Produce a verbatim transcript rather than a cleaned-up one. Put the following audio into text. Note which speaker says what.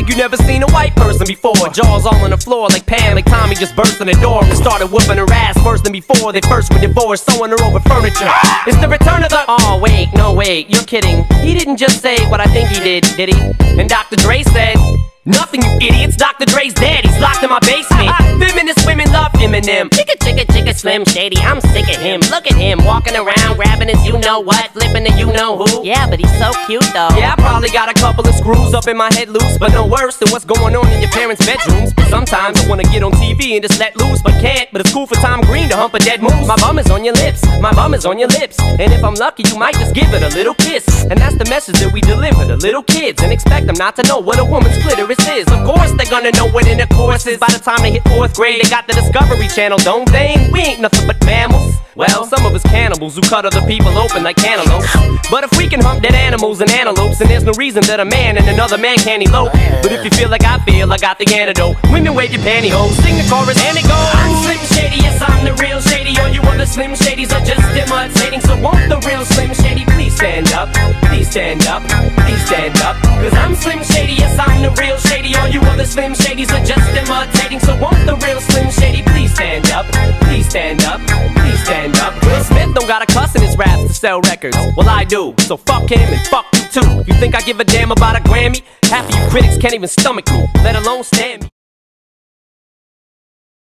Speaker 1: you never seen a white person before. Jaws all on the floor like Pam, like Tommy just burst in the door and started whooping her ass worse than before they first were divorced, sewing her over furniture. It's the return of the... Oh wait, no wait, you're kidding. He didn't just say what I think he did, did he? And Doctor Dre said... Nothing, you idiots. Doctor Dre's dead. He's locked in my basement. Feminist women love Eminem. Chicka, chicka, chicka, Slim Shady. I'm sick of him. Look at him walking around, grabbing his you-know-what, flipping the you-know-who. Yeah, but he's so cute, though. Yeah, I probably got a couple of screws up in my head loose, but no worse than what's going on in your parents' bedrooms. Sometimes I wanna get on T V and just let loose, but can't. But it's cool for Tom Green to hump a dead moose. My bum is on your lips. My bum is on your lips. And if I'm lucky, you might just give it a little kiss. And that's the message that we deliver to little kids, and expect them not to know what a woman's clitoris is. Of course they're gonna know what intercourse is. By the time they hit fourth grade, they got the Discovery Channel, don't they? We ain't nothing but mammals. Well, some of us cannibals who cut other people open like cantaloupes. But if we can hump dead animals and antelopes, then there's no reason that a man and another man can't elope. But if you feel like I feel, I got the antidote. Women wave your pantyhose, sing the chorus and it goes. I'm Slim Shady, yes I'm the real Shady. All you other Slim Shadys are just imitating. So won't the real Slim Shady please stand up? Please stand up, please stand up. Cause I'm Slim Shady, yes I'm the real Shady. All you other Slim Shadys are just imitating. So won't the real Slim Shady please stand up? Please stand up, please stand up. Will Smith don't got a cuss in his raps to sell records. Well I do, so fuck him and fuck you too. You think I give a damn about a Grammy? Half of you critics can't even stomach me, let alone stand me.